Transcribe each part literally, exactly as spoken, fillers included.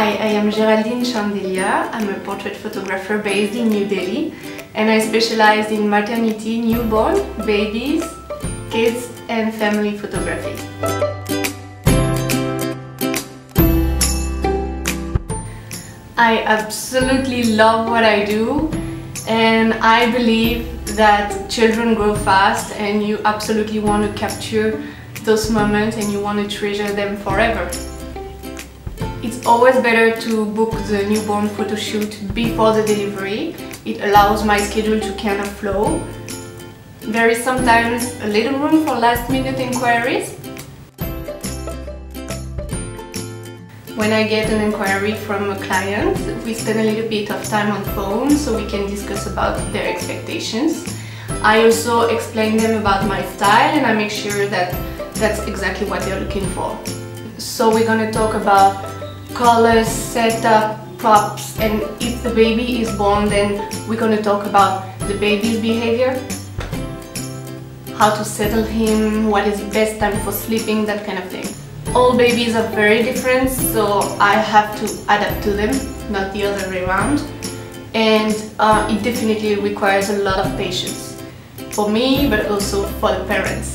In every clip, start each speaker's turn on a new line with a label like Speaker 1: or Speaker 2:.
Speaker 1: Hi, I am Geraldine Shandilya. I'm a portrait photographer based in New Delhi, and I specialize in maternity, newborn, babies, kids and family photography. I absolutely love what I do, and I believe that children grow fast and you absolutely want to capture those moments and you want to treasure them forever. It's always better to book the newborn photo shoot before the delivery. It allows my schedule to kind of flow. There is sometimes a little room for last minute inquiries. When I get an inquiry from a client, we spend a little bit of time on phone so we can discuss about their expectations. I also explain them about my style and I make sure that that's exactly what they're looking for. So we're going to talk about colors, setup, props, and if the baby is born, then we're going to talk about the baby's behavior, how to settle him, what is the best time for sleeping, that kind of thing. All babies are very different, so I have to adapt to them, not the other way around. And uh, it definitely requires a lot of patience for me, but also for the parents.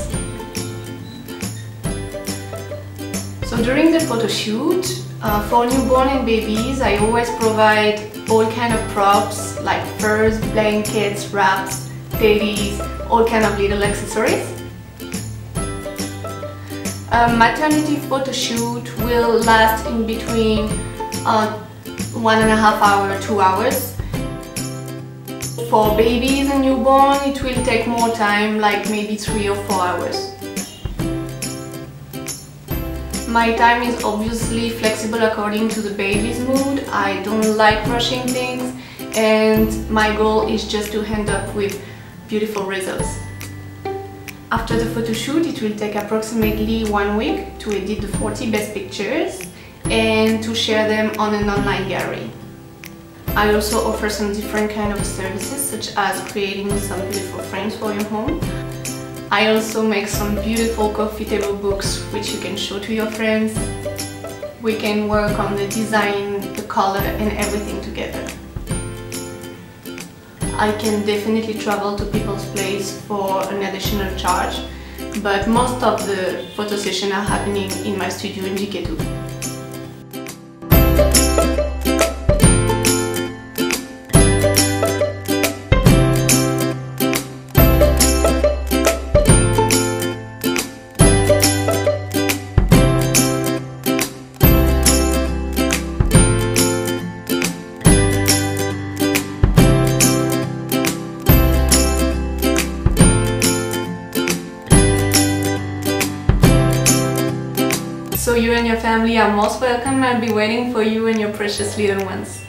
Speaker 1: So during the photo shoot, uh, for newborn and babies, I always provide all kind of props like furs, blankets, wraps, teddies, all kind of little accessories. A maternity photo shoot will last in between uh, one and a half hour, two hours. For babies and newborn, it will take more time, like maybe three or four hours. My time is obviously flexible according to the baby's mood. I don't like rushing things, and my goal is just to end up with beautiful results. After the photo shoot, it will take approximately one week to edit the forty best pictures and to share them on an online gallery. I also offer some different kind of services, such as creating some beautiful frames for your home. I also make some beautiful coffee table books which you can show to your friends. We can work on the design, the color and everything together. I can definitely travel to people's place for an additional charge, but most of the photo sessions are happening in my studio in G K two. So you and your family are most welcome. I'll be waiting for you and your precious little ones.